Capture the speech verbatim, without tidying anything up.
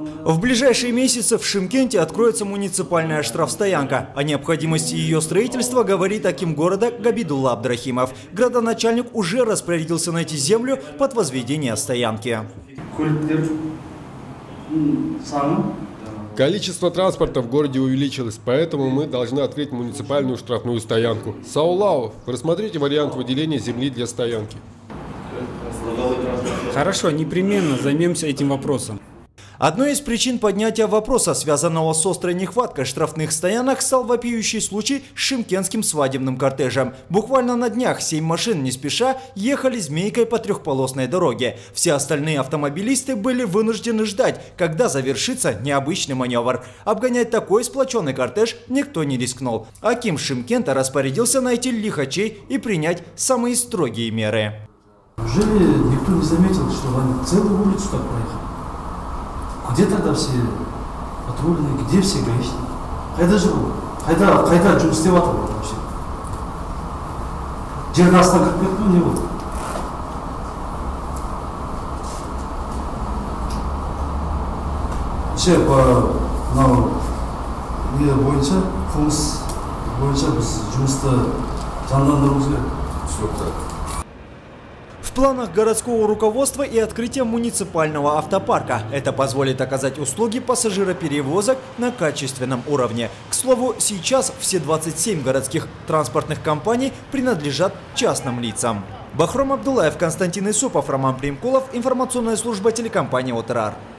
В ближайшие месяцы в Шымкенте откроется муниципальная штрафстоянка. О необходимости ее строительства говорит аким города Габидулла Абдрахимов. Градоначальник уже распорядился найти землю под возведение стоянки. Количество транспорта в городе увеличилось, поэтому мы должны открыть муниципальную штрафную стоянку. Саулау, рассмотрите вариант выделения земли для стоянки. Хорошо, непременно займемся этим вопросом. Одной из причин поднятия вопроса, связанного с острой нехваткой штрафных стоянок, стал вопиющий случай с шымкентским свадебным кортежем. Буквально на днях семь машин не спеша ехали змейкой по трехполосной дороге. Все остальные автомобилисты были вынуждены ждать, когда завершится необычный маневр. Обгонять такой сплоченный кортеж никто не рискнул. Аким Шымкента распорядился найти лихачей и принять самые строгие меры. Неужели никто не заметил, что они целую улицу так проехали? Где тогда все патрульные, где все гаишники? Хайда живут? Хайда, хайда жұмыс істеп жатыр вообще. Жердің астына кіріп кетті ме, не болды? Ше, по мынау не бойынша, қылмыс бойынша біз жұмысты жандандыруымыз керек. В планах городского руководства и открытие муниципального автопарка. Это позволит оказать услуги пассажироперевозок на качественном уровне. К слову, сейчас все двадцать семь городских транспортных компаний принадлежат частным лицам. Бахром Абдулаев, Константин Исупов, Роман Примкулов, информационная служба телекомпании ОТРАР.